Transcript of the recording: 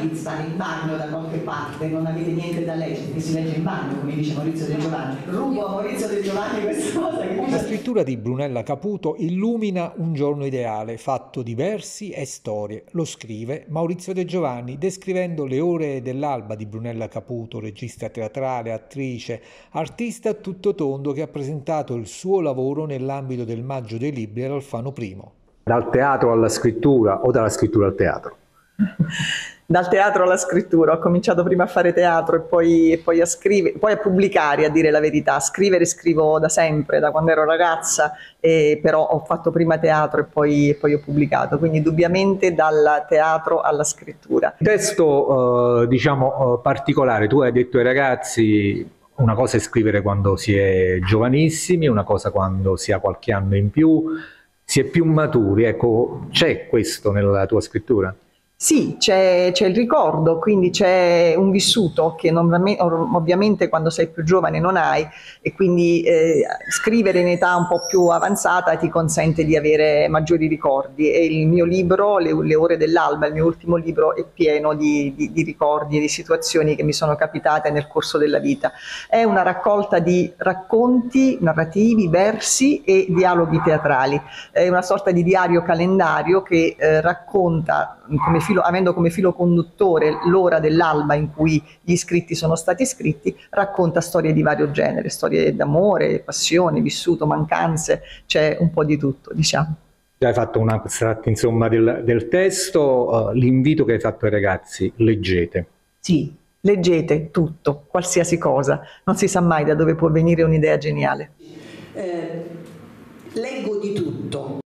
mai stare in bagno da qualche parte, non avete niente da leggere, che si legge in bagno, come dice Maurizio De Giovanni. Rubo a Maurizio De Giovanni questa cosa che La scrittura di Brunella Caputo illumina un giorno ideale, fatto di versi e storie. Lo scrive Maurizio De Giovanni, descrivendo le ore dell'alba di Brunella Caputo, regista teatrale, attrice, artista a tutto tondo che ha presentato il suo lavoro nell'ambito del Maggio dei Libri all'Alfano I. Dal teatro alla scrittura o dalla scrittura al teatro? Dal teatro alla scrittura, ho cominciato prima a fare teatro e poi a scrivere, poi a pubblicare, a dire la verità. Scrivere scrivo da sempre, da quando ero ragazza, però ho fatto prima teatro e poi ho pubblicato, quindi indubbiamente dal teatro alla scrittura. Testo particolare, tu hai detto ai ragazzi una cosa è scrivere quando si è giovanissimi, una cosa quando si ha qualche anno in più, si è più maturi, ecco, c'è questo nella tua scrittura? Sì, c'è il ricordo, quindi c'è un vissuto che ovviamente quando sei più giovane non hai, e quindi scrivere in età un po' più avanzata ti consente di avere maggiori ricordi, e il mio libro, Le ore dell'alba, il mio ultimo libro, è pieno di ricordi e di situazioni che mi sono capitate nel corso della vita. È una raccolta di racconti narrativi, versi e dialoghi teatrali, è una sorta di diario calendario che racconta, avendo come filo conduttore l'ora dell'alba in cui gli scritti sono stati scritti, racconta storie di vario genere, storie d'amore, passione, vissuto, mancanze, c'è un po' di tutto, diciamo. Hai fatto un abstract, insomma, del testo, l'invito che hai fatto ai ragazzi: leggete. Sì, leggete tutto, qualsiasi cosa, non si sa mai da dove può venire un'idea geniale. Leggo di tutto,